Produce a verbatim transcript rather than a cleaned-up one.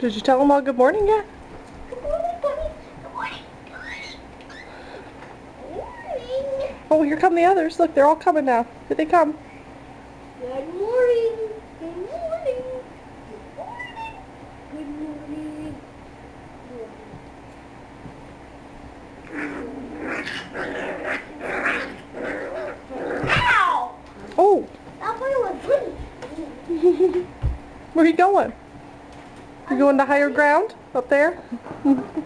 Did you tell them all good morning yet? Good morning, Bunny. Good morning. Good morning. Oh, here come the others. Look, they're all coming now. Here they come. Good morning. Good morning. Good morning. Good morning. Ow! Oh, That boy was good. where are you going? You going to higher ground up there?